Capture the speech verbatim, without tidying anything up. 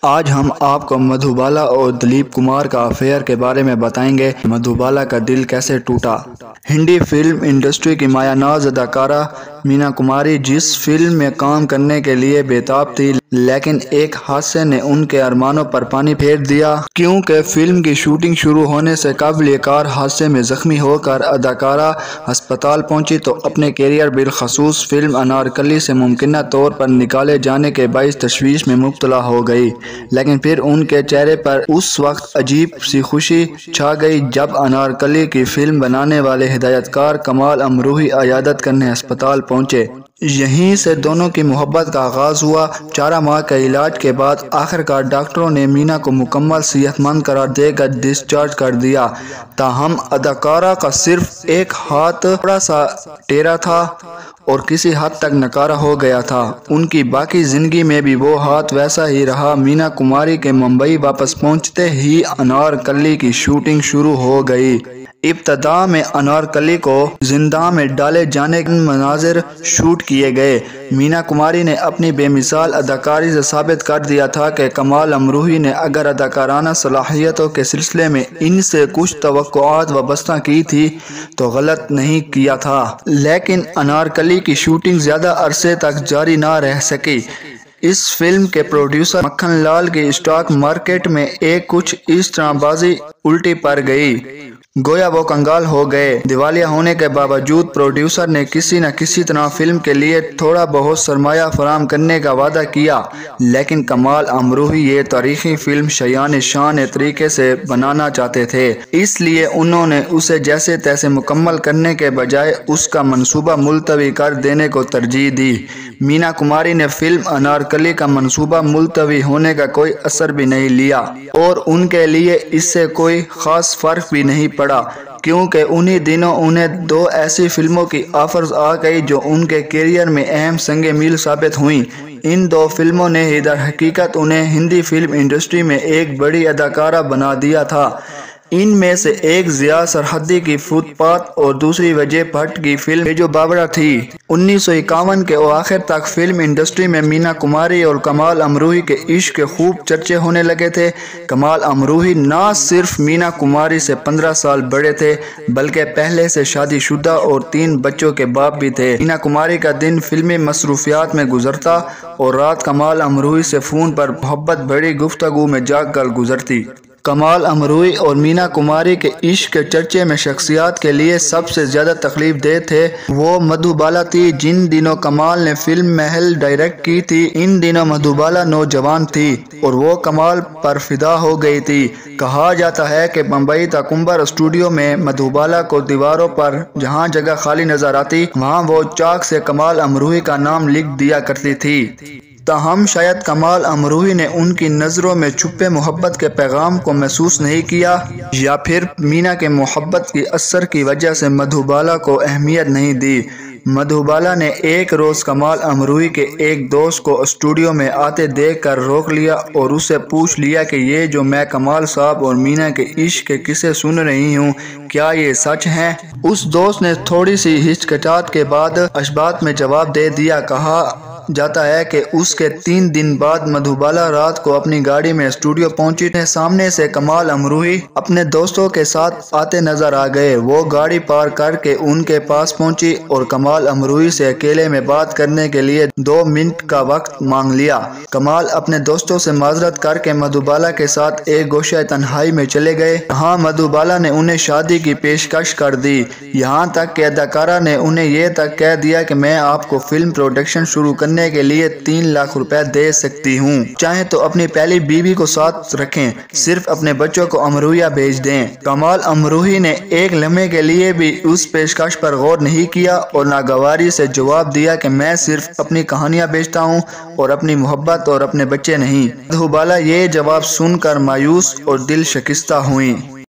آج ہم آپ کو مدھوبالا اور دلیپ کمار کا افیئر کے بارے میں بتائیں گے۔ مدھوبالا کا دل کیسے ٹوٹا۔ ہندی فلم انڈسٹری کی مایہ ناز اداکارہ مینا کماری جس فلم میں کام کرنے کے لیے بےتاب تھی، لیکن ایک حادثے نے ان کے ارمانوں پر پانی پھیر دیا۔ کیونکہ فلم کی شوٹنگ شروع ہونے سے قبل یہ کار حادثے میں زخمی ہو کر اداکارہ ہسپتال پہنچی تو اپنے کیریئر بالخصوص فلم انارکلی سے ممکنہ طور پر نکالے جانے کے باعث تشویش میں مبتلا ہو گئی، لیکن پھر ان کے چہرے پر اس وقت عجیب سی خوشی چھا گئی جب انارکلی کی فلم بنانے والے ہدایت کار کمال امروہی عیادت کرنے ہسپتال پہنچے۔ یہیں سے دونوں کی محبت کا آغاز ہوا۔ چارہ ماہ کے علاج کے بعد آخرکار ڈاکٹروں نے مینا کو مکمل صحت مند قرار دے کر ڈسچارج کر دیا۔ تاہم اداکارہ کا صرف ایک ہاتھ تھوڑا سا ٹیڑھا تھا اور کسی حد تک ناکارہ ہو گیا تھا۔ ان کی باقی زندگی میں بھی وہ ہاتھ ویسا ہی رہا۔ مینا کماری کے ممبئی واپس پہنچتے ہی انارکلی کی شوٹنگ شروع ہو گئی۔ ابتدا میں انارکلی کو زنداں میں ڈالے جانے کے مناظر شوٹ کیے گئے۔ مینا کماری نے اپنی بے مثال اداکاری سے ثابت کر دیا تھا کہ کمال امروہی نے اگر اداکارانہ صلاحیتوں کے سلسلے میں ان سے کچھ توقعات وابستہ کی تھی تو غلط نہیں کیا تھا۔ لیکن انارکلی کی شوٹنگ زیادہ عرصے تک جاری نہ رہ سکی۔ اس فلم کے پروڈیوسر مکھن لال کی اسٹاک مارکیٹ میں ایک کچھ اس طرح بازی الٹی پڑ گئی، گویا وہ کنگال ہو گئے۔ دیوالیہ ہونے کے باوجود پروڈیوسر نے کسی نہ کسی طرح فلم کے لیے تھوڑا بہت سرمایہ فراہم کرنے کا وعدہ کیا، لیکن کمال امروہی یہ تاریخی فلم شایان شان طریقے سے بنانا چاہتے تھے، اس لیے انہوں نے اسے جیسے تیسے مکمل کرنے کے بجائے اس کا منصوبہ ملتوی کر دینے کو ترجیح دی۔ مینا کماری نے فلم انارکلی کا منصوبہ ملتوی ہونے کا کوئی اثر بھی نہیں لیا اور ان کے لیے اس سے کوئی خاص فرق بھی نہیں پڑا، کیونکہ انہی دنوں انہیں دو ایسی فلموں کی آفرز آ گئی جو ان کے کیریئر میں اہم سنگ میل ثابت ہوئیں۔ ان دو فلموں نے ہی در حقیقت انہیں ہندی فلم انڈسٹری میں ایک بڑی اداکارہ بنا دیا تھا۔ ان میں سے ایک ضیاء سرحدی کی فٹ پاتھ اور دوسری وجے بھٹ کی فلم بیجو باورا تھی۔ انیس سو اکاون کے اواخر تک فلم انڈسٹری میں مینا کماری اور کمال امروہی کے عشق کے خوب چرچے ہونے لگے تھے۔ کمال امروہی نہ صرف مینا کماری سے پندرہ سال بڑے تھے بلکہ پہلے سے شادی شدہ اور تین بچوں کے باپ بھی تھے۔ مینا کماری کا دن فلمی مصروفیات میں گزرتا اور رات کمال امروہی سے فون پر محبت بھری گفتگو میں جاگ کر گزرتی۔ کمال امروہی اور مینا کماری کے عشق کے چرچے میں شخصیات کے لیے سب سے زیادہ تکلیف دہ تھے وہ مدھوبالا تھی جن دنوں کمال نے فلم محل ڈائریکٹ کی تھی۔ ان دنوں مدھوبالا نوجوان تھی اور وہ کمال پر فدا ہو گئی تھی۔ کہا جاتا ہے کہ بمبئی تاکمبر اسٹوڈیو میں مدھوبالا کو دیواروں پر جہاں جگہ خالی نظر آتی وہاں وہ چاک سے کمال امروہی کا نام لکھ دیا کرتی تھی۔ تاہم شاید کمال امروہی نے ان کی نظروں میں چھپے محبت کے پیغام کو محسوس نہیں کیا، یا پھر مینا کے محبت کی اثر کی وجہ سے مدھوبالا کو اہمیت نہیں دی۔ مدھوبالا نے ایک روز کمال امروہی کے ایک دوست کو اسٹوڈیو میں آتے دیکھ کر روک لیا اور اس سے پوچھ لیا کہ یہ جو میں کمال صاحب اور مینا کے عشق کے قصے سن رہی ہوں کیا یہ سچ ہیں؟ اس دوست نے تھوڑی سی ہچکچاہٹ کے بعد اشباط میں جواب دے دیا۔ کہا جاتا ہے کہ اس کے تین دن بعد مدھوبالا رات کو اپنی گاڑی میں اسٹوڈیو پہنچی۔ سامنے سے کمال امروہی اپنے دوستوں کے ساتھ آتے نظر آ گئے۔ وہ گاڑی پارک کر کے ان کے پاس پہنچی اور کمال امروہی سے اکیلے میں بات کرنے کے لیے دو منٹ کا وقت مانگ لیا۔ کمال اپنے دوستوں سے معذرت کر کے مدھوبالا کے ساتھ ایک گوشہ تنہائی میں چلے گئے۔ ہاں مدھوبالا نے انہیں شادی کی پیشکش کر دی، یہاں تک کہ اداکارہ نے انہیں یہ تک کہہ دیا کہ میں آپ کو فلم پروڈکشن شروع کرنے کے لیے تین لاکھ روپے دے سکتی ہوں، چاہیں تو اپنی پہلی بیوی کو ساتھ رکھیں، صرف اپنے بچوں کو امروہہ بھیج دیں۔ کمال امروہی نے ایک لمحے کے لیے بھی اس پیشکش پر غور نہیں کیا اور ناگواری سے جواب دیا کہ میں صرف اپنی کہانیاں بیچتا ہوں اور اپنی محبت اور اپنے بچے نہیں۔ مدھوبالا یہ جواب سن کر مایوس اور دل شکستہ ہوئیں۔